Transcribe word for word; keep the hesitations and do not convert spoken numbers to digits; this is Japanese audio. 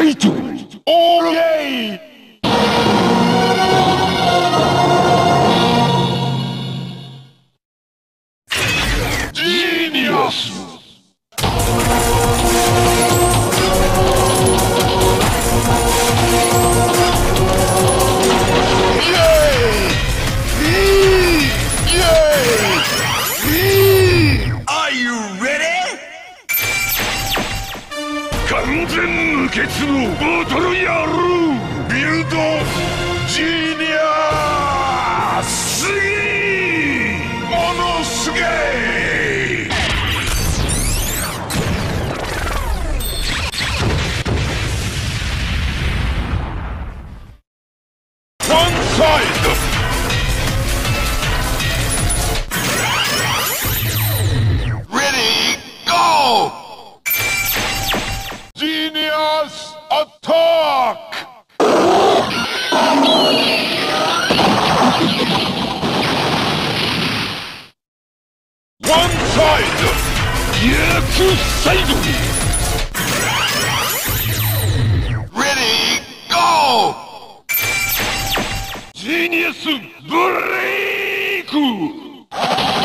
イトオールゲイジーニアス完全無欠のボトル野郎ビルドジーニアすげえものすげえワンサイドGenius attack! One side! Yaku side! Ready, go! Genius break!